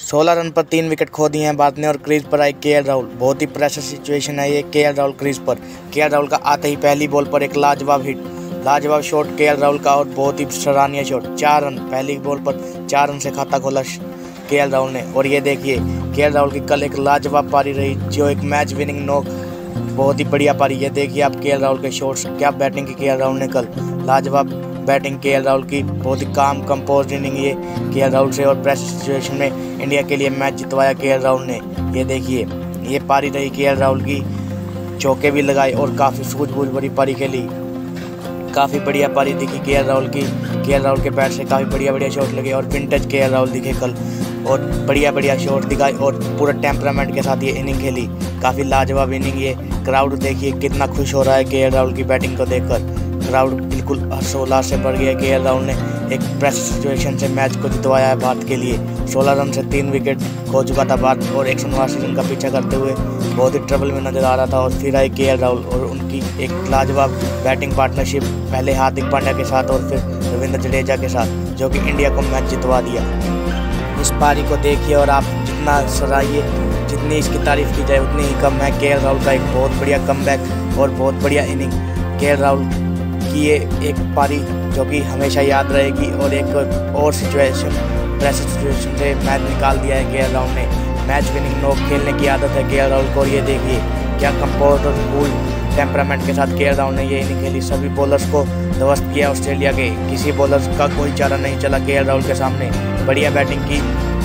16 run पर 3 wicket खो दिए हैं भारत ने और क्रीज पर आए केएल राहुल। बहुत ही प्रेशर सिचुएशन है ये केएल राहुल क्रीज पर। केएल राहुल का आते ही पहली बॉल पर एक लाजवाब शॉट केएल राहुल का और बहुत ही सराहनीय शॉट। 4 रन पहली बॉल पर 4 रन से खाता खोला केएल राहुल ने। और ये देखिए केएल राहुल की कल एक लाजवाब पारी रही जो एक मैच विनिंग नॉक, बहुत ही बढ़िया पारी। ये देखिए आप केएल राहुल के शॉट्स, क्या बैटिंग की केएल राहुल ने कल। लाजवाब बैटिंग केएल राहुल की, बहुत ही काम कंपोज इनिंग ये केएल राहुल से और प्रेशर सिचुएशन में इंडिया के लिए मैच जितवाया केएल राहुल ने। ये देखिए ये पारी रही केएल राहुल की, चौके भी लगाए और काफ़ी सूझबूझ भरी पारी खेली। काफ़ी बढ़िया पारी दिखी केएल राहुल की। केएल राहुल के बैट से काफ़ी बढ़िया शॉट लगे और विंटेज केएल राहुल दिखे कल और बढ़िया शॉट दिखाए और पूरा टेम्परामेंट के साथ ये इनिंग खेली। काफ़ी लाजवाब इनिंग ये। क्राउड देखिए कितना खुश हो रहा है केएल राहुल की बैटिंग को देखकर। क्राउड बिल्कुल हर्षोल्लास से भर गया। केएल राहुल ने एक प्रेशर सिचुएशन से मैच को जितवाया है भारत के लिए। 16 रन से 3 विकेट खो चुका था भारत और 189 रन का पीछा करते हुए बहुत ही ट्रबल में नजर आ रहा था। और फिर आए केएल राहुल और उनकी एक लाजवाब बैटिंग पार्टनरशिप, पहले हार्दिक पांड्या के साथ और फिर रविंद्र जडेजा के साथ, जो कि इंडिया को मैच जितवा दिया। इस पारी को देखिए और आप जितना सराहिए, जितनी इसकी तारीफ की जाए उतनी ही कम है। केएल राहुल का एक बहुत बढ़िया कमबैक और बहुत बढ़िया इनिंग। केएल राहुल की ये एक पारी जो कि हमेशा याद रहेगी और एक और प्रेशर सिचुएशन से मैच निकाल दिया है केएल राहुल ने। मैच विनिंग नॉक खेलने की आदत है केएल राहुल को और ये देखिए क्या कंपोज और कूल टेम्परामेंट के साथ केएल राहुल ने ये इनिंग खेली। सभी बॉलर्स को ध्वस्त किया ऑस्ट्रेलिया के, किसी बॉलर का कोई चारा नहीं चला केएल राहुल के सामने। बढ़िया बैटिंग की,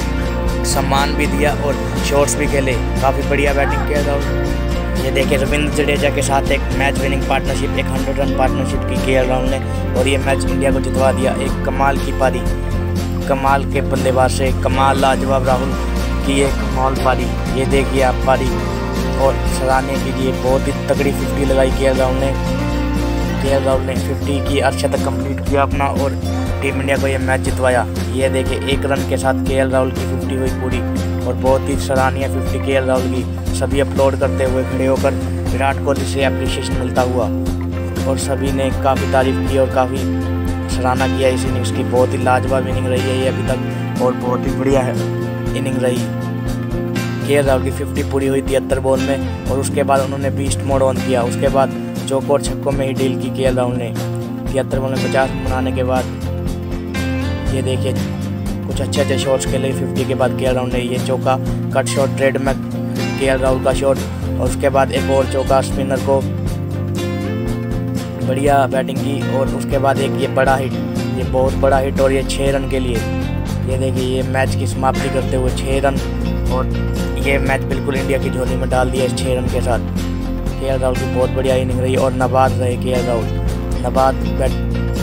सम्मान भी दिया और शॉट्स भी खेले। काफ़ी बढ़िया बैटिंग केएल राहुल। ये देखिए रविंद्र जडेजा के साथ एक मैच विनिंग पार्टनरशिप, एक 100 रन पार्टनरशिप की केएल राहुल ने और ये मैच इंडिया को जितवा दिया। एक कमाल की पारी, कमाल के बल्लेबाज से कमाल लाजवाब राहुल की एक कमाल पारी। ये देखिए आप पारी और सराहनीय कीजिए। बहुत ही तगड़ी 50 लगाई केएल राहुल ने। केएल राहुल ने 50 की अर्धशतक कंप्लीट किया अपना और टीम इंडिया को ये मैच जितवाया। ये देखिए 1 रन के साथ केएल राहुल की 50 हुई पूरी और बहुत ही सराहनीय 50 केएल राहुल की। सभी अपलोड करते हुए खड़े होकर विराट कोहली से एप्रिसिएशन मिलता हुआ और सभी ने काफ़ी तारीफ की और काफ़ी सराहना किया इस इनिंग्स की। बहुत ही लाजवाब इनिंग रही है ये अभी तक और बहुत ही बढ़िया है इनिंग रही। केएल राहुल की 50 पूरी हुई 73 बॉल में और उसके बाद उन्होंने बीस्ट मोड ऑन किया। उसके बाद चौकों और छक्कों में ही डील की केएल राहुल ने। 73 बॉल में 50 बनाने के बाद ये देखिए कुछ अच्छे शॉट्स खेले 50 के बाद केएल राहुल ने। ये चौका कट शॉट ट्रेड में केएल राहुल का शॉट और उसके बाद एक और चौका स्पिनर को, बढ़िया बैटिंग की। और उसके बाद एक ये बड़ा हिट, ये बहुत बड़ा हिट और ये 6 रन के लिए। ये देखिए ये मैच की समाप्ति करते हुए 6 रन और ये मैच बिल्कुल इंडिया की झोली में डाल दिया इस 6 रन के साथ। केएल राहुल की बहुत बढ़िया इनिंग रही और नाबाद रहे केएल राहुल। नाबाद